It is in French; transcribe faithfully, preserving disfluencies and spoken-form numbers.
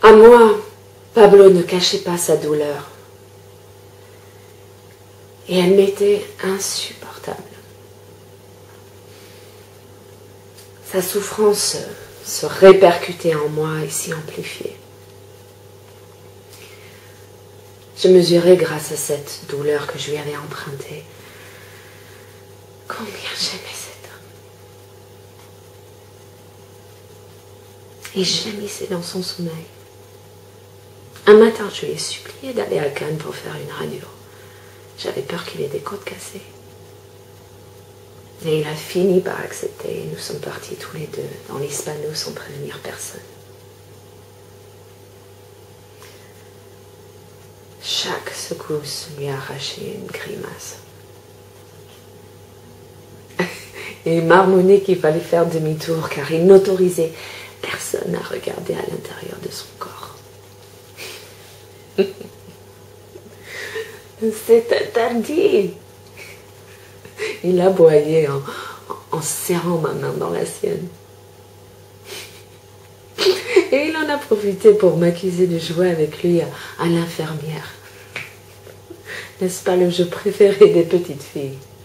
À moi, Pablo ne cachait pas sa douleur. Et elle m'était insupportable. Sa souffrance se répercutait en moi et s'y amplifiait. Je mesurais grâce à cette douleur que je lui avais empruntée combien j'aimais cet homme. Et je gémissais dans son sommeil. Un matin, je lui ai supplié d'aller à Cannes pour faire une radio. J'avais peur qu'il ait des côtes cassées. Et il a fini par accepter et nous sommes partis tous les deux dans l'Hispano sans prévenir personne. Chaque secousse lui a arraché une grimace. Et il marmonnait qu'il fallait faire demi-tour car il n'autorisait personne à regarder à l'intérieur de son corps. C'est interdit. Il aboyait en, en serrant ma main dans la sienne. Et il en a profité pour m'accuser de jouer avec lui à, à l'infirmière. N'est-ce pas le jeu préféré des petites filles?